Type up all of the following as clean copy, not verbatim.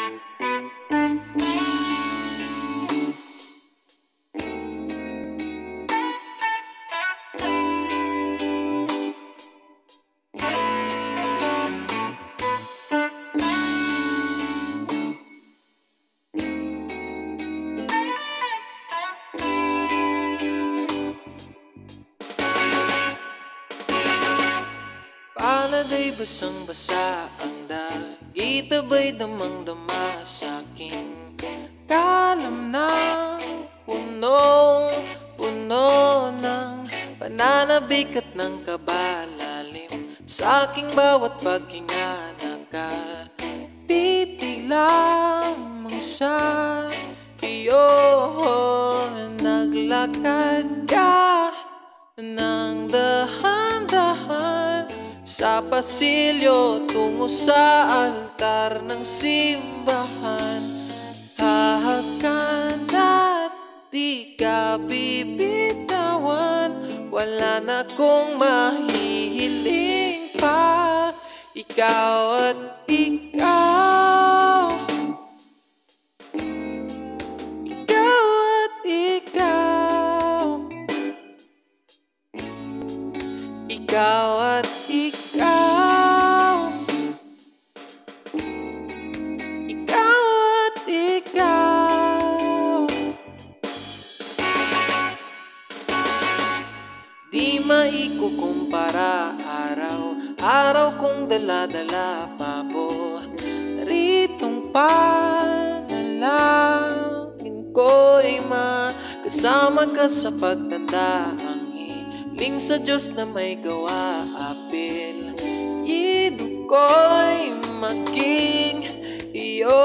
Paladay basang-basa ang dagit, abay damang-dama sa'king kalamnang punong-puno ng pananabik at ng kabalalim. Sa'king bawat paghinga nakatitig lamang sa iyo. Naglakad ka ng dahan-dahan sa pasilyo tungo sa altar ng simbahan. Hahakan at di ka bibitawan, wala na kong mahihiling pa. Ikaw at ikaw, ikaw at ikaw, ikaw at ikaw, ikaw at ikaw. Di maikukumpara araw-araw kong dala-dala pabo. Naritong panalangin ko'y makasama ka sa pagtanda. Ang hiling sa Diyos na may gawa, apil ido ko'y maging iyo.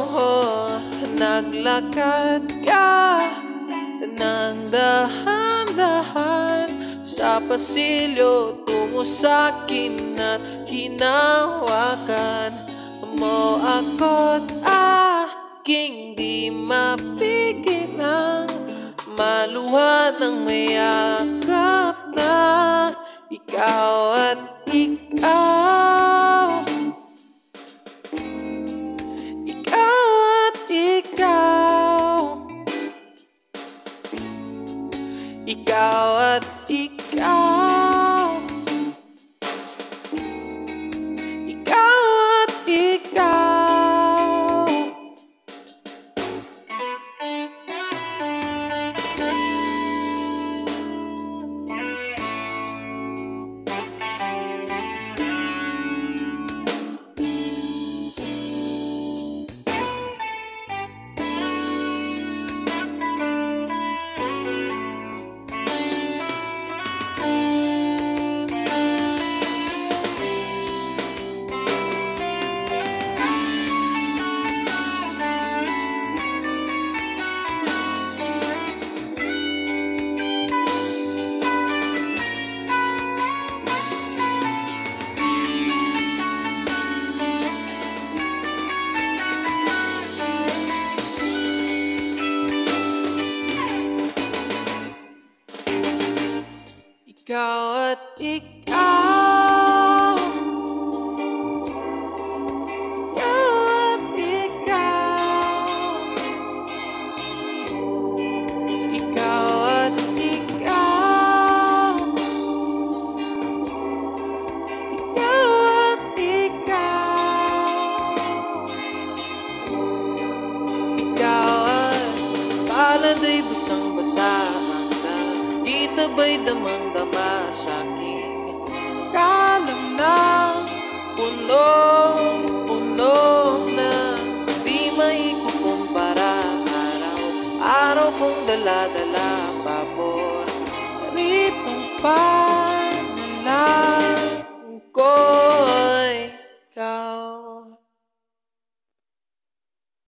Naglakad ka ng dahan-dahan sa pasilyo tungo sa'kin at hinawakan mo ako't aking di mapigilang maluha ng mayakap na ikaw at ikaw, ikaw at ikaw, ikaw at ikaw, ikaw at ikaw. Ikaw at ikaw, ikaw at ikaw, ikaw at ikaw, ikaw at ikaw, ikaw at paladay basang-basa ang dagit, abay damang-dama sa'king kalamnang punong-puno na di maikukumpara. Araw-araw kong dala-dala pabo, naritong pa